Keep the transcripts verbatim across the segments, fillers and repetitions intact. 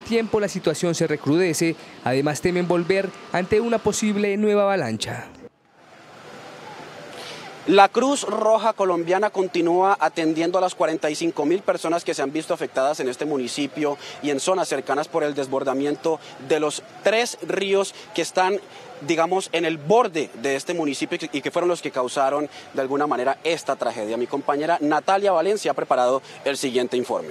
tiempo la situación se recrudece. Además temen volver ante una posible nueva avalancha. La Cruz Roja Colombiana continúa atendiendo a las cuarenta y cinco mil personas que se han visto afectadas en este municipio y en zonas cercanas por el desbordamiento de los tres ríos que están, digamos, en el borde de este municipio y que fueron los que causaron de alguna manera esta tragedia. Mi compañera Natalia Valencia ha preparado el siguiente informe.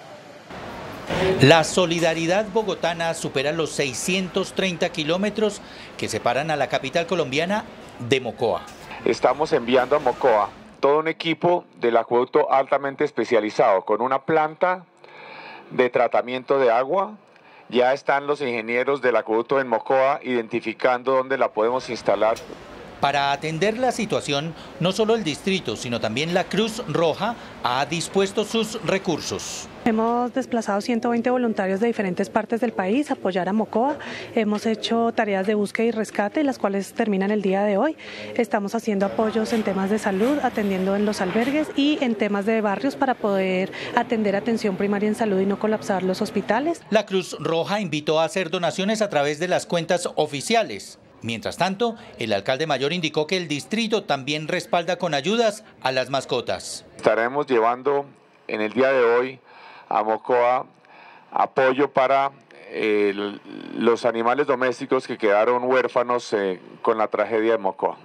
La solidaridad bogotana supera los seiscientos treinta kilómetros que separan a la capital colombiana de Mocoa. Estamos enviando a Mocoa todo un equipo del acueducto altamente especializado con una planta de tratamiento de agua. Ya están los ingenieros del acueducto en Mocoa identificando dónde la podemos instalar. Para atender la situación, no solo el distrito, sino también la Cruz Roja ha dispuesto sus recursos. Hemos desplazado ciento veinte voluntarios de diferentes partes del país a apoyar a Mocoa. Hemos hecho tareas de búsqueda y rescate, las cuales terminan el día de hoy. Estamos haciendo apoyos en temas de salud, atendiendo en los albergues y en temas de barrios para poder atender atención primaria en salud y no colapsar los hospitales. La Cruz Roja invitó a hacer donaciones a través de las cuentas oficiales. Mientras tanto, el alcalde mayor indicó que el distrito también respalda con ayudas a las mascotas. Estaremos llevando en el día de hoy a Mocoa apoyo para eh, los animales domésticos que quedaron huérfanos eh, con la tragedia de Mocoa.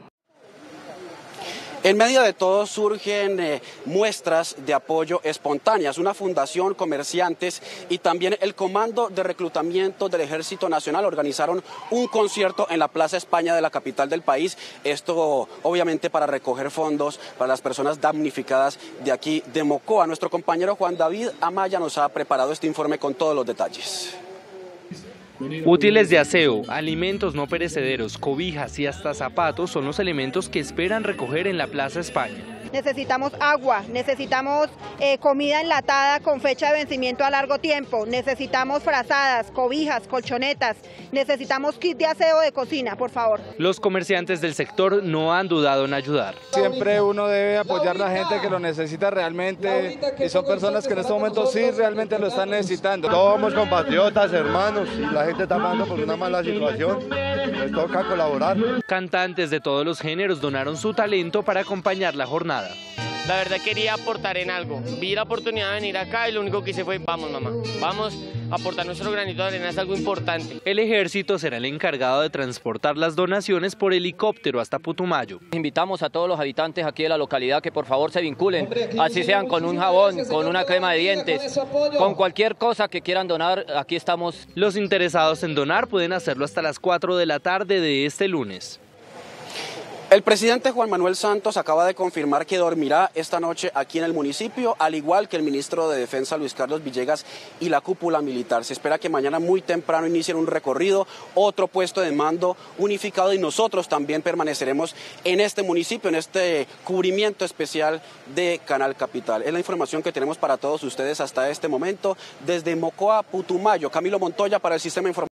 En medio de todo surgen eh, muestras de apoyo espontáneas. Una fundación, comerciantes y también el Comando de Reclutamiento del Ejército Nacional organizaron un concierto en la Plaza España de la capital del país. Esto obviamente para recoger fondos para las personas damnificadas de aquí de Mocoa. Nuestro compañero Juan David Amaya nos ha preparado este informe con todos los detalles. Útiles de aseo, alimentos no perecederos, cobijas y hasta zapatos son los elementos que esperan recoger en la Plaza España. Necesitamos agua, necesitamos eh, comida enlatada con fecha de vencimiento a largo tiempo, necesitamos frazadas, cobijas, colchonetas, necesitamos kit de aseo de cocina, por favor. Los comerciantes del sector no han dudado en ayudar. Siempre uno debe apoyar a la gente que lo necesita realmente y son personas que en este momento sí realmente lo están necesitando. Todos somos compatriotas, hermanos, y la gente está pasando por una mala situación, les toca colaborar. Cantantes de todos los géneros donaron su talento para acompañar la jornada. La verdad quería aportar en algo, vi la oportunidad de venir acá y lo único que hice fue, vamos mamá, vamos a aportar nuestro granito de arena, es algo importante. El ejército será el encargado de transportar las donaciones por helicóptero hasta Putumayo. Invitamos a todos los habitantes aquí de la localidad que por favor se vinculen, así sean con un jabón, con una crema de dientes, con cualquier cosa que quieran donar, aquí estamos. Los interesados en donar pueden hacerlo hasta las cuatro de la tarde de este lunes. El presidente Juan Manuel Santos acaba de confirmar que dormirá esta noche aquí en el municipio, al igual que el ministro de Defensa Luis Carlos Villegas y la cúpula militar. Se espera que mañana muy temprano inicien un recorrido, otro puesto de mando unificado y nosotros también permaneceremos en este municipio, en este cubrimiento especial de Canal Capital. Es la información que tenemos para todos ustedes hasta este momento desde Mocoa, Putumayo. Camilo Montoya para el Sistema Informativo.